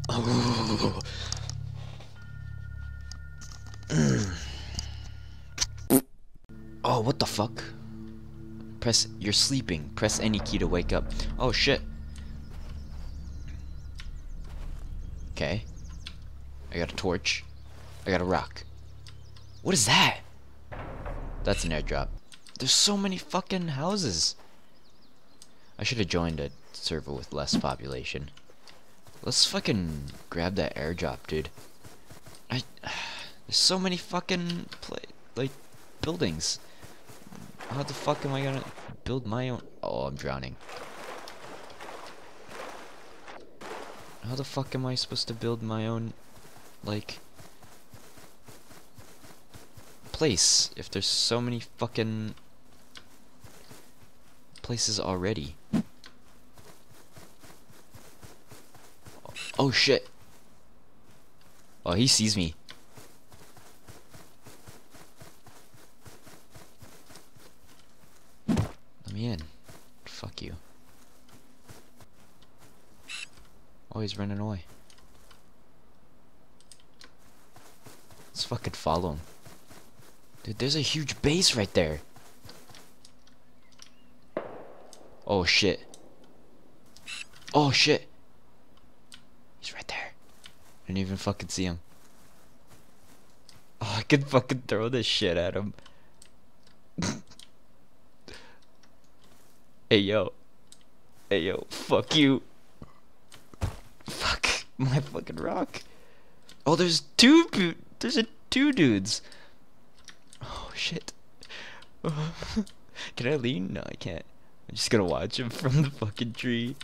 Oh. Oh, what the fuck? Press, you're sleeping. Press any key to wake up. Oh shit. Okay. I got a torch. I got a rock. What is that? That's an airdrop. There's so many fucking houses. I should have joined a server with less population. Let's fucking grab that airdrop, dude. There's so many fucking buildings. How the fuck am I gonna build my own? Oh, I'm drowning. How the fuck am I supposed to build my own, like, place if there's so many fucking places already? Oh shit. Oh, he sees me. Let me in. Fuck you. Oh, he's running away. Let's fucking follow him. Dude, there's a huge base right there. Oh shit. Oh shit. He's right there. I didn't even fucking see him. Oh, I could fucking throw this shit at him. Hey yo. Hey yo, fuck you. Fuck my fucking rock. Oh, there's two dudes. Oh shit. Can I lean? No, I can't. I'm just gonna watch him from the fucking tree.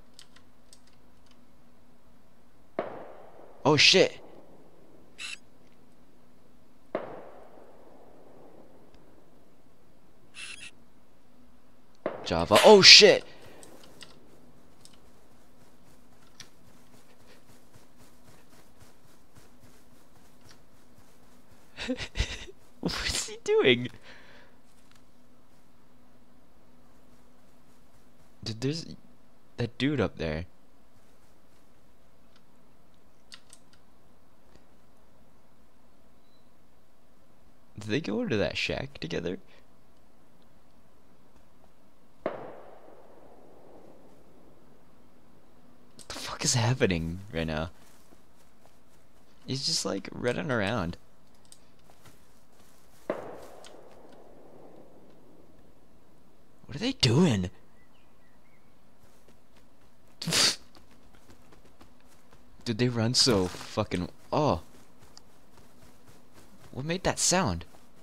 Oh shit. Java. Oh shit. What's he doing? Dude, there's that dude up there. Did they go into that shack together? What the fuck is happening right now? He's just like running around. What are they doing? Did they run so fucking... Oh. What made that sound?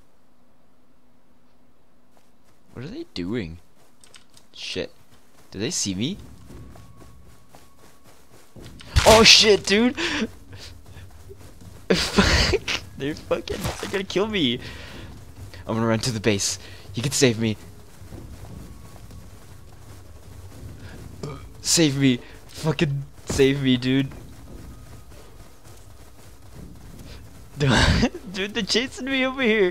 What are they doing? Shit. Did they see me? Oh shit, dude! They're gonna kill me. I'm gonna run to the base. You can save me. Save me. Fucking save me, dude. Dude, they're chasing me over here.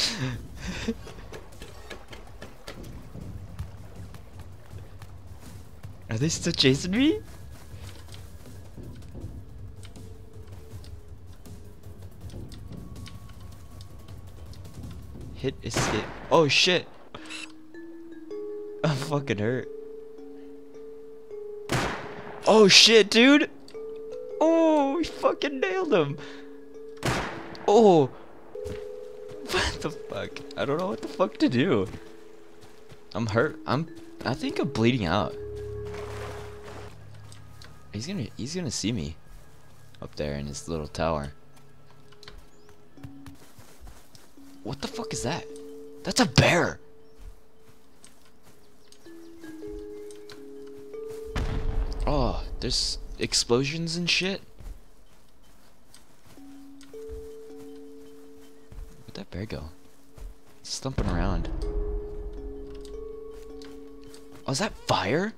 Are they still chasing me? Hit escape. Oh shit. I'm fucking hurt. Oh shit, dude. Oh, we fucking nailed him. Oh. What the fuck? I don't know what the fuck to do. I'm hurt. I think I'm bleeding out. He's gonna see me up there in his little tower. What the fuck is that? That's a bear. Oh, there's explosions and shit. Where'd that bear go? It's thumping around. Oh, is that fire?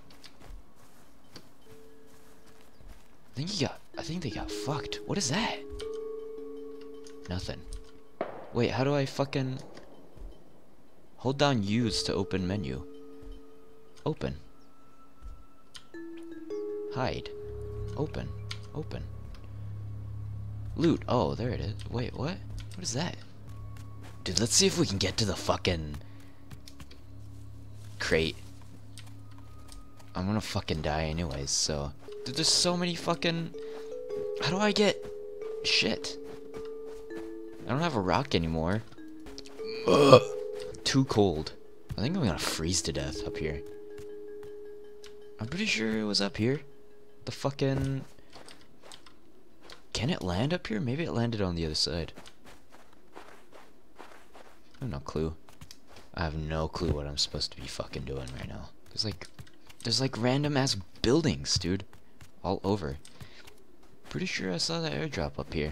I think they got fucked. What is that? Nothing. Wait, how do I fucking... Hold down U's to open menu. Open. Hide. Open. Open. Loot. Oh, there it is. Wait, what? What is that? Dude, let's see if we can get to the fucking crate. I'm gonna fucking die anyways, so... Dude, there's so many fucking... How do I get... shit? I don't have a rock anymore. Ugh. Too cold. I think I'm gonna freeze to death up here. I'm pretty sure it was up here. The fucking... Can it land up here? Maybe it landed on the other side. I have no clue. I have no clue what I'm supposed to be fucking doing right now. There's like random ass buildings, dude. All over. Pretty sure I saw that airdrop up here.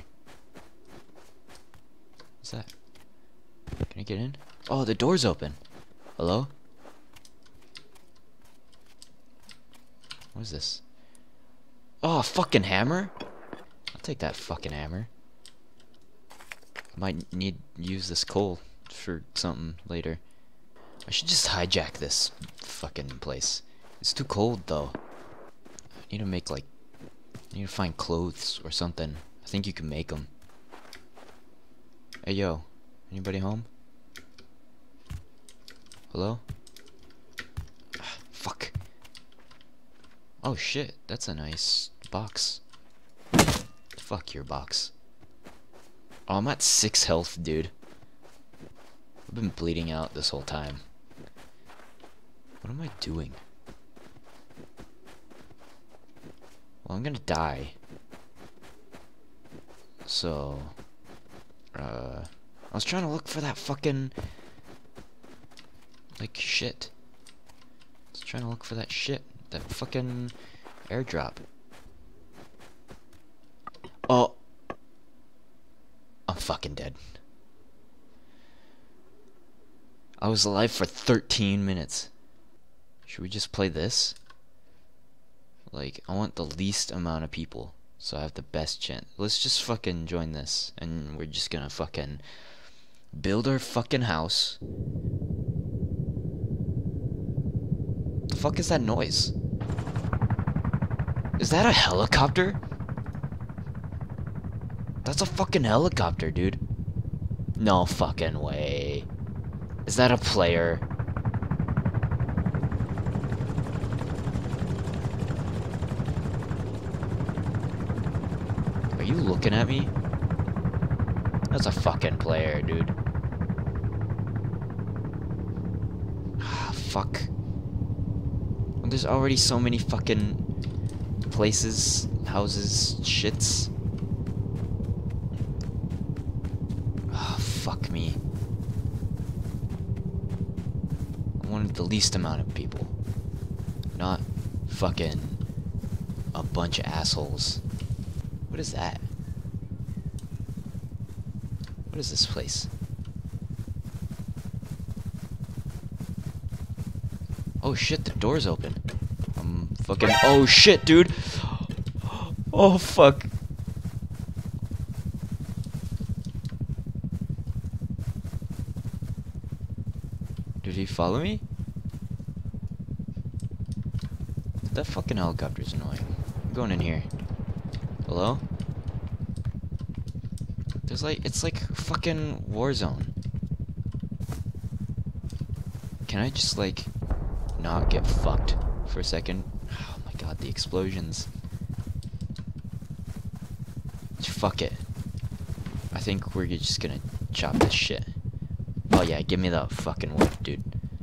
What's that? Can I get in? Oh, the door's open. Hello? What is this? Oh, a fucking hammer? I'll take that fucking hammer. I might need to use this coal for something later. I should just hijack this fucking place. It's too cold though. I need to make like... I need to find clothes or something. I think you can make them. Hey yo, anybody home? Hello? Ah, fuck. Oh shit, that's a nice box. Fuck your box. Oh, I'm at 6 health, dude. I've been bleeding out this whole time. What am I doing? Well, I'm gonna die. So... I was trying to look for that fucking... like, shit. I was trying to look for that shit. That fucking airdrop. Oh! I'm fucking dead. I was alive for 13 minutes. Should we just play this? Like, I want the least amount of people, so I have the best chance. Let's just fucking join this, and we're just gonna fucking build our fucking house. The fuck is that noise? Is that a helicopter? That's a fucking helicopter, dude. No fucking way. Is that a player? Are you looking at me? That's a fucking player, dude. Ah, fuck. There's already so many fucking places, houses, shits. Ah, fuck me. I wanted the least amount of people. Not fucking a bunch of assholes. What is that? What is this place? Oh shit, the door's open. I'm fucking... Oh shit, dude! Oh fuck. Did he follow me? That fucking helicopter's annoying. I'm going in here. Hello? There's like... It's like fucking Warzone. Can I just like... not get fucked for a second? Oh my god, the explosions. Fuck it. I think we're just gonna chop this shit. Oh yeah, give me that fucking wood, dude.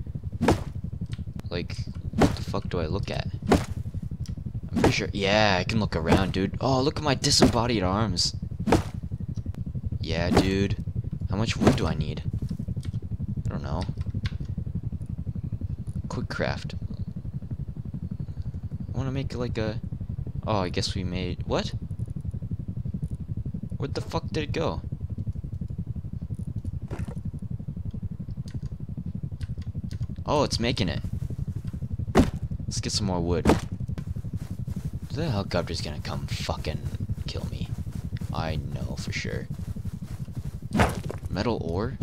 Like, what the fuck do I look at? I'm pretty sure... Yeah, I can look around, dude. Oh, look at my disembodied arms. Yeah, dude. How much wood do I need? I don't know. Quick craft. I want to make like a... Oh, I guess we made... What? Where the fuck did it go? Oh, it's making it. Let's get some more wood. The helicopter's gonna come fucking kill me. I know for sure. Metal ore?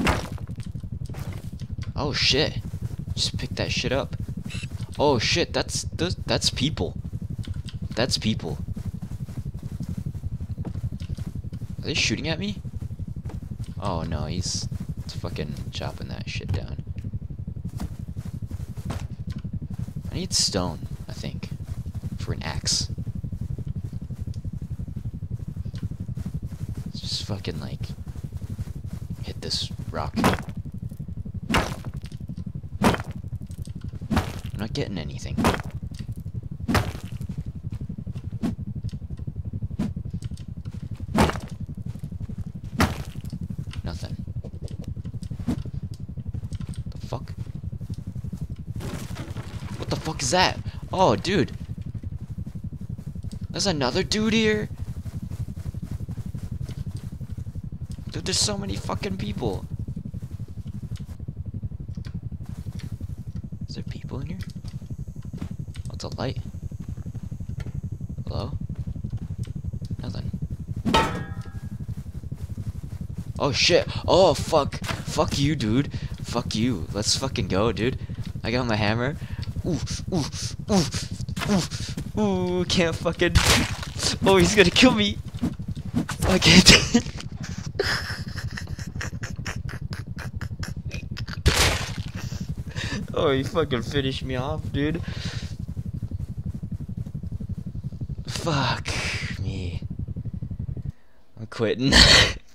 Oh shit. Just pick that shit up. Oh shit, that's people. That's people. Are they shooting at me? Oh no, he's fucking chopping that shit down. I need stone, I think, for an axe. Let's just fucking like hit this rock. I'm not getting anything. Nothing. The fuck? What the fuck is that? Oh, dude. There's another dude here? Dude, there's so many fucking people. Is there people in here? What's a light? Hello? Nothing. Oh shit. Oh fuck. Fuck you, dude. Fuck you. Let's fucking go, dude. I got my hammer. Ooh, ooh, ooh, ooh, ooh, can't fucking. Oh, he's gonna kill me. I can't. Oh, he fucking finished me off, dude. Fuck me. I'm quitting.